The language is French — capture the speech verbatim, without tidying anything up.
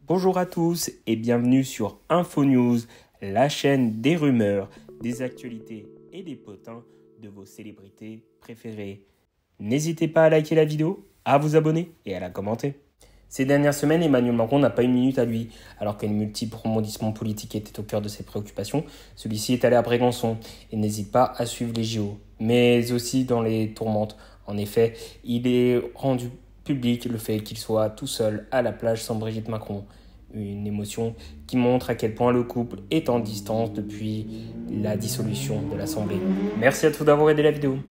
Bonjour à tous et bienvenue sur InfoNews, la chaîne des rumeurs, des actualités et des potins de vos célébrités préférées. N'hésitez pas à liker la vidéo, à vous abonner et à la commenter. Ces dernières semaines, Emmanuel Macron n'a pas une minute à lui. Alors que les multiples rebondissements politiques étaient au cœur de ses préoccupations, celui-ci est allé à Brégançon et n'hésite pas à suivre les J O, mais aussi dans les tourmentes. En effet, il est rendu public le fait qu'il soit tout seul à la plage sans Brigitte Macron. Une émotion qui montre à quel point le couple est en distance depuis la dissolution de l'Assemblée. Merci à tous d'avoir aidé la vidéo.